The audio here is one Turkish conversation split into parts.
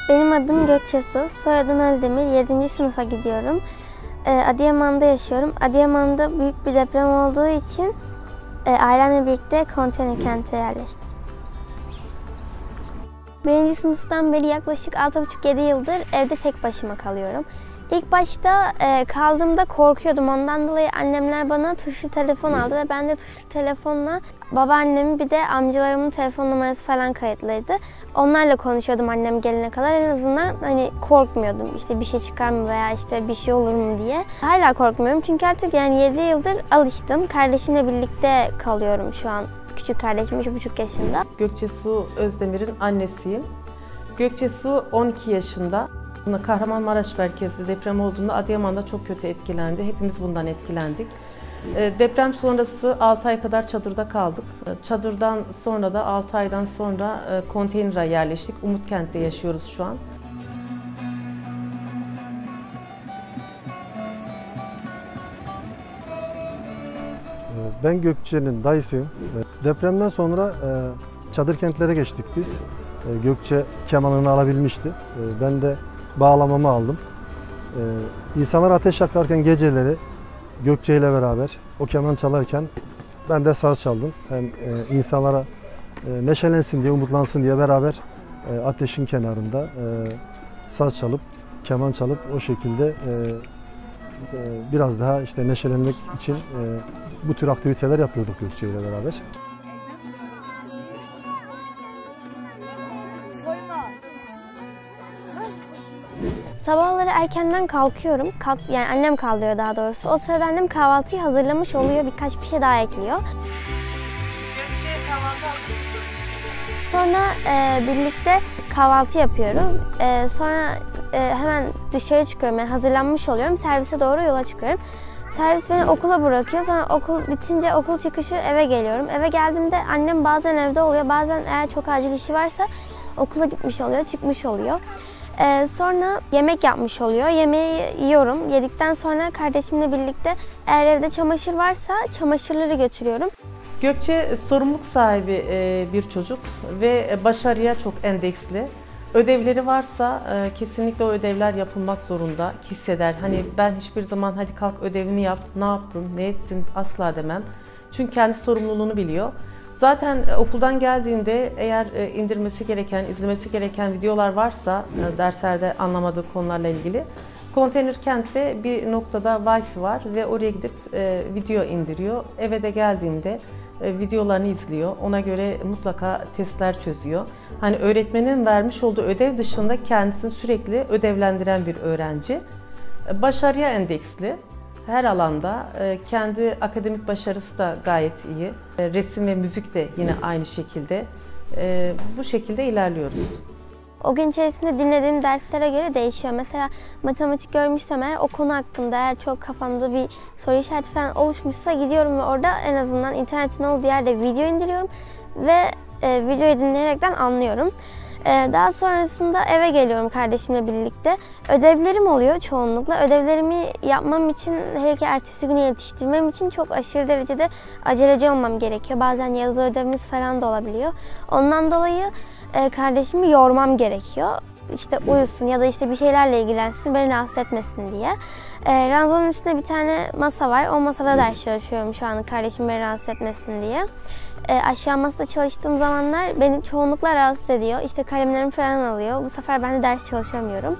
Benim adım Gökçe Su, soyadım Özdemir, 7. sınıfa gidiyorum. Adıyaman'da yaşıyorum. Adıyaman'da büyük bir deprem olduğu için ailemle birlikte konteyner kente yerleştim. 1. sınıftan beri yaklaşık 6,5-7 yıldır evde tek başıma kalıyorum. İlk başta kaldığımda korkuyordum. Ondan dolayı annemler bana tuşlu telefon aldı ve ben de tuşlu telefonla babaannemin bir de amcalarımın telefon numarası falan kayıtlıydı. Onlarla konuşuyordum annem gelene kadar. En azından hani korkmuyordum işte bir şey çıkar mı veya işte bir şey olur mu diye. Hala korkmuyorum çünkü artık yani 7 yıldır alıştım. Kardeşimle birlikte kalıyorum şu an. Küçük kardeşim 3,5 yaşında. Gökçe Su Özdemir'in annesiyim. Gökçe Su 12 yaşında. Kahramanmaraş merkezli deprem olduğunda Adıyaman'da çok kötü etkilendi. Hepimiz bundan etkilendik. Deprem sonrası 6 ay kadar çadırda kaldık. Çadırdan sonra da 6 aydan sonra konteynere yerleştik. Umutkent'te yaşıyoruz şu an. Ben Gökçe'nin dayısıyım. Depremden sonra çadır kentlere geçtik biz. Gökçe kemanını alabilmişti. Ben de bağlamamı aldım. İnsanlar ateş yakarken geceleri Gökçe ile beraber o keman çalarken ben de saz çaldım. Hem insanlara neşelensin diye, umutlansın diye beraber ateşin kenarında saz çalıp, keman çalıp o şekilde biraz daha işte neşelenmek için bu tür aktiviteler yapıyorduk Gökçe ile beraber. Sabahları erkenden kalkıyorum. Yani annem kaldırıyor daha doğrusu. O sırada annem kahvaltıyı hazırlamış oluyor. Birkaç bir şey daha ekliyor. Sonra birlikte kahvaltı yapıyoruz. Sonra hemen dışarı çıkıyorum. Yani hazırlanmış oluyorum. Servise doğru yola çıkıyorum. Servis beni okula bırakıyor. Sonra okul bitince okul çıkışı eve geliyorum. Eve geldiğimde annem bazen evde oluyor. Bazen eğer çok acil işi varsa okula gitmiş oluyor, çıkmış oluyor. Sonra yemek yapmış oluyor. Yemeği yiyorum. Yedikten sonra kardeşimle birlikte eğer evde çamaşır varsa çamaşırları götürüyorum. Gökçe sorumluluk sahibi bir çocuk ve başarıya çok endeksli. Ödevleri varsa kesinlikle o ödevler yapılmak zorunda hisseder. Hani ben hiçbir zaman hadi kalk ödevini yap, ne yaptın, ne ettin asla demem. Çünkü kendi sorumluluğunu biliyor. Zaten okuldan geldiğinde eğer indirmesi gereken, izlemesi gereken videolar varsa derslerde anlamadığı konularla ilgili konteyner kentte bir noktada Wi-Fi var ve oraya gidip video indiriyor. Eve de geldiğinde videolarını izliyor. Ona göre mutlaka testler çözüyor. Hani öğretmenin vermiş olduğu ödev dışında kendisini sürekli ödevlendiren bir öğrenci. Başarıya endeksli. Her alanda kendi akademik başarısı da gayet iyi. Resim ve müzik de yine aynı şekilde. Bu şekilde ilerliyoruz. O gün içerisinde dinlediğim derslere göre değişiyor. Mesela matematik görmüşsem eğer o konu hakkında eğer çok kafamda bir soru işareti falan oluşmuşsa gidiyorum ve orada en azından internetin olduğu yerde video indiriyorum ve videoyu dinleyerekten anlıyorum. Daha sonrasında eve geliyorum kardeşimle birlikte. Ödevlerim oluyor çoğunlukla. Ödevlerimi yapmam için, hele ki ertesi güne yetiştirmem için çok aşırı derecede aceleci olmam gerekiyor. Bazen yazılı ödevimiz falan da olabiliyor. Ondan dolayı kardeşimi yormam gerekiyor. İşte uyusun ya da işte bir şeylerle ilgilensin, beni rahatsız etmesin diye. Ranzanın üstünde bir tane masa var. O masada ders çalışıyorum şu an kardeşim beni rahatsız etmesin diye. Aşağı masada çalıştığım zamanlar beni çoğunlukla rahatsız ediyor. İşte kalemlerimi falan alıyor. Bu sefer ben de ders çalışamıyorum.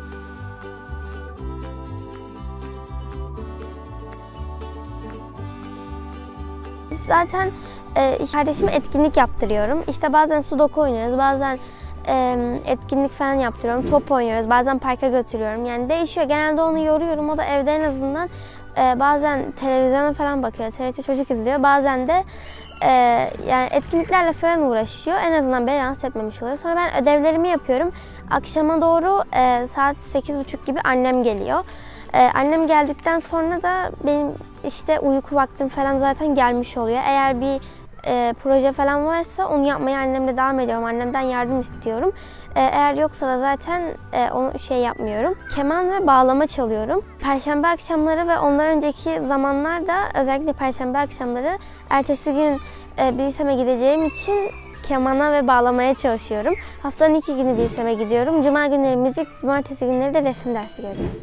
Zaten kardeşime etkinlik yaptırıyorum. İşte bazen sudoku oynuyoruz, bazen etkinlik falan yaptırıyorum, top oynuyoruz, bazen parka götürüyorum. Yani değişiyor. Genelde onu yoruyorum. O da evde en azından bazen televizyona falan bakıyor, TRT Çocuk izliyor. Bazen de yani etkinliklerle falan uğraşıyor. En azından beni rahatsız etmemiş oluyor. Sonra ben ödevlerimi yapıyorum. Akşama doğru saat 8:30 gibi annem geliyor. Annem geldikten sonra da benim işte uyku vaktim falan zaten gelmiş oluyor. Eğer bir proje falan varsa onu yapmaya annemle devam ediyorum. Annemden yardım istiyorum. Eğer yoksa da zaten onu yapmıyorum. Keman ve bağlama çalıyorum. Perşembe akşamları ve ondan önceki zamanlarda özellikle perşembe akşamları ertesi gün bir liseme gideceğim için kemana ve bağlamaya çalışıyorum. Haftanın 2 günü Bilsem'e gidiyorum. Cuma günleri müzik, cumartesi günleri de resim dersi görüyorum.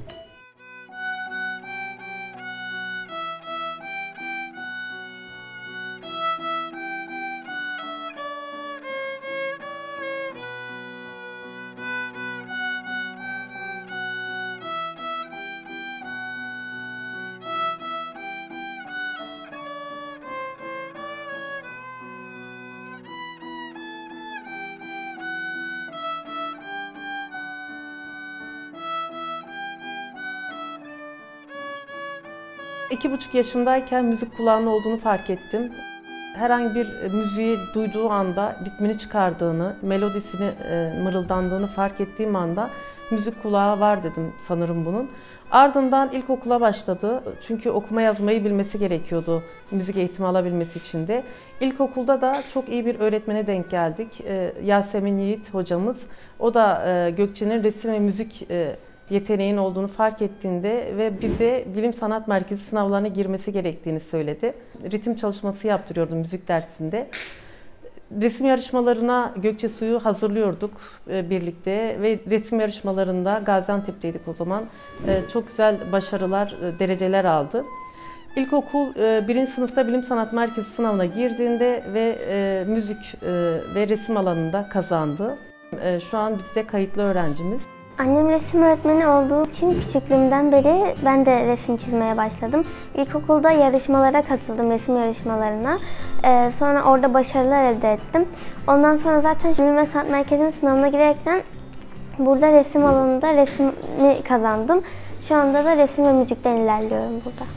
İki buçuk yaşındayken müzik kulağının olduğunu fark ettim. Herhangi bir müziği duyduğu anda ritmini çıkardığını, melodisini mırıldandığını fark ettiğim anda müzik kulağı var dedim sanırım bunun. Ardından ilkokula başladı. Çünkü okuma yazmayı bilmesi gerekiyordu müzik eğitimi alabilmesi için de. İlkokulda da çok iyi bir öğretmene denk geldik. Yasemin Yiğit hocamız. O da Gökçe'nin resim ve müzik yeteneğin olduğunu fark ettiğinde ve bize Bilim Sanat Merkezi sınavlarına girmesi gerektiğini söyledi. Ritim çalışması yaptırıyordu müzik dersinde. Resim yarışmalarına Gökçesu'yu hazırlıyorduk birlikte ve resim yarışmalarında Gaziantep'teydik o zaman. Çok güzel başarılar, dereceler aldı. İlkokul 1. sınıfta Bilim Sanat Merkezi sınavına girdiğinde ve müzik ve resim alanında kazandı. Şu an bizde kayıtlı öğrencimiz. Annem resim öğretmeni olduğu için küçüklüğümden beri ben de resim çizmeye başladım. İlkokulda yarışmalara katıldım, resim yarışmalarına. Sonra orada başarılar elde ettim. Ondan sonra zaten Bilim ve Sanat Merkezi'nin sınavına girerekten burada resim alanında resmi kazandım. Şu anda da resim ve müzikten ilerliyorum burada.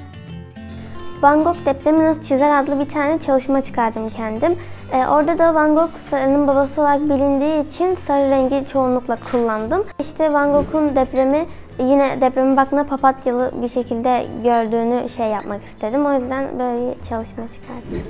Van Gogh depremi nasıl çizer adlı bir tane çalışma çıkardım kendim. Orada da Van Gogh sarının babası olarak bilindiği için sarı rengi çoğunlukla kullandım. İşte Van Gogh'un depremi, yine depremin baktığında papatyalı bir şekilde gördüğünü yapmak istedim. O yüzden böyle bir çalışma çıkardım.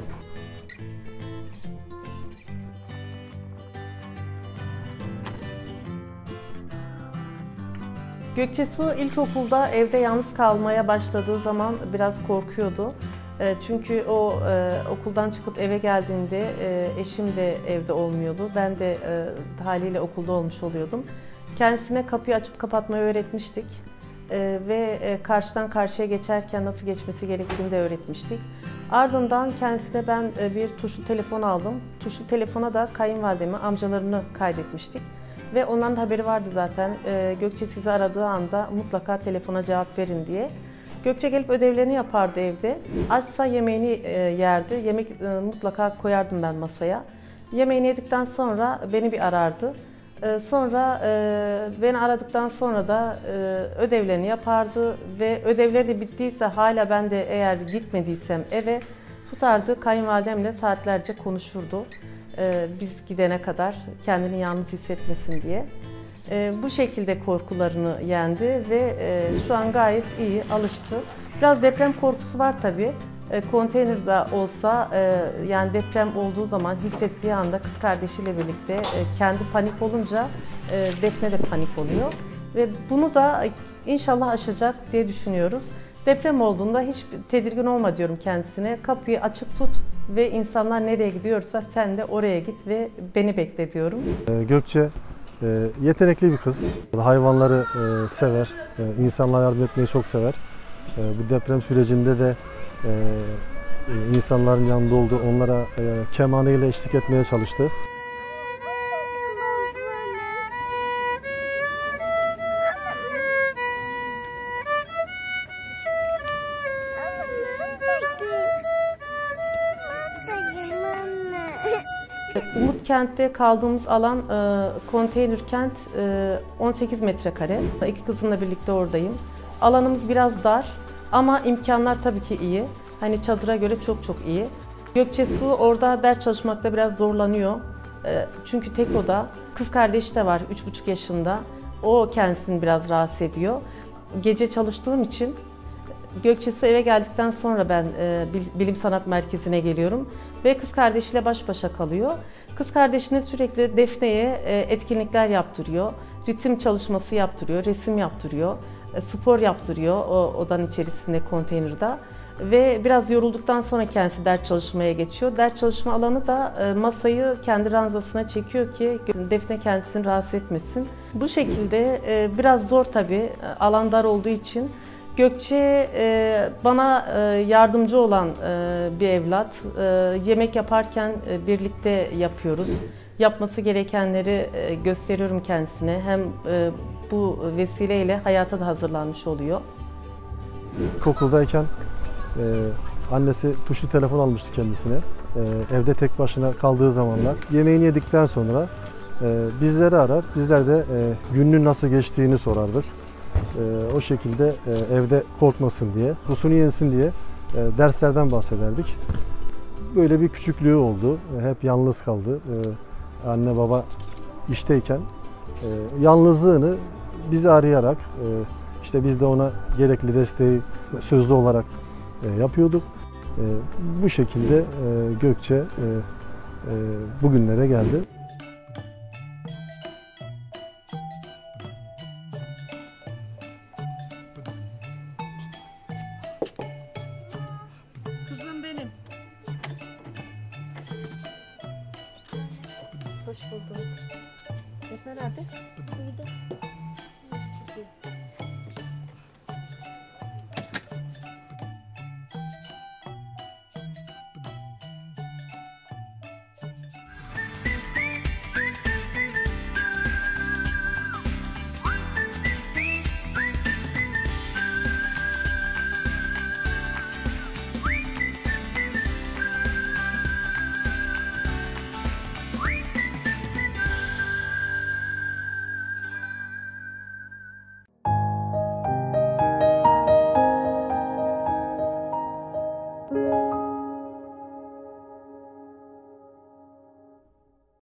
Gökçesu ilkokulda evde yalnız kalmaya başladığı zaman biraz korkuyordu. Çünkü o okuldan çıkıp eve geldiğinde eşim de evde olmuyordu. Ben de haliyle okulda olmuş oluyordum. Kendisine kapıyı açıp kapatmayı öğretmiştik. Ve karşıdan karşıya geçerken nasıl geçmesi gerektiğini de öğretmiştik. Ardından kendisine ben bir tuşlu telefon aldım. Tuşlu telefona da kayınvalidemi, amcalarını kaydetmiştik. Ve onların da haberi vardı zaten. Gökçe sizi aradığı anda mutlaka telefona cevap verin diye. Gökçe gelip ödevlerini yapardı evde. Açsa yemeğini yerdi. Yemek mutlaka koyardım ben masaya. Yemeğini yedikten sonra beni bir arardı. Sonra beni aradıktan sonra da ödevlerini yapardı ve ödevleri de bittiyse hala ben de eğer gitmediysem eve tutardı, kayınvalidemle saatlerce konuşurdu. Biz gidene kadar kendini yalnız hissetmesin diye. Bu şekilde korkularını yendi ve şu an gayet iyi, alıştı. Biraz deprem korkusu var tabii. Konteynerde olsa yani deprem olduğu zaman hissettiği anda kız kardeşiyle birlikte kendi panik olunca Defne de panik oluyor. Ve bunu da inşallah aşacak diye düşünüyoruz. Deprem olduğunda hiç tedirgin olma diyorum kendisine. Kapıyı açık tut ve insanlar nereye gidiyorsa sen de oraya git ve beni bekle diyorum. Gökçe yetenekli bir kız. Hayvanları sever, insanlara yardım etmeyi çok sever. Bu deprem sürecinde de insanların yanında oldu, onlara kemanıyla eşlik etmeye çalıştı. Umutkent'te kaldığımız alan konteyner kent 18 metrekare. İki kızımla birlikte oradayım. Alanımız biraz dar ama imkanlar tabii ki iyi. Hani çadıra göre çok iyi. Gökçesu orada ders çalışmakta biraz zorlanıyor. Çünkü tek oda. Kız kardeşi de var 3,5 yaşında. O kendisini biraz rahatsız ediyor. Gece çalıştığım için Gökçesu eve geldikten sonra ben Bilim Sanat Merkezi'ne geliyorum ve kız kardeşiyle baş başa kalıyor. Kız kardeşine sürekli Defne'ye etkinlikler yaptırıyor, ritim çalışması yaptırıyor, resim yaptırıyor, spor yaptırıyor o odanın içerisinde, konteynerde. Ve biraz yorulduktan sonra kendisi ders çalışmaya geçiyor. Ders çalışma alanı da masayı kendi ranzasına çekiyor ki Defne kendisini rahatsız etmesin. Bu şekilde biraz zor tabii, alan dar olduğu için. Gökçe bana yardımcı olan bir evlat. Yemek yaparken birlikte yapıyoruz. Yapması gerekenleri gösteriyorum kendisine. Hem bu vesileyle hayata da hazırlanmış oluyor. İlkokuldayken annesi tuşlu telefon almıştı kendisine. Evde tek başına kaldığı zamanlar. Yemeğini yedikten sonra bizleri arar. Bizler de gününün nasıl geçtiğini sorardık. O şekilde evde korkmasın diye, husunu yensin diye derslerden bahsederdik. Böyle bir küçüklüğü oldu. Hep yalnız kaldı. Anne baba işteyken yalnızlığını bizi arayarak işte biz de ona gerekli desteği sözlü olarak yapıyorduk. Bu şekilde Gökçe bugünlere geldi. Kızım benim. Hoş bulduk. Defne nerede? Uyudu.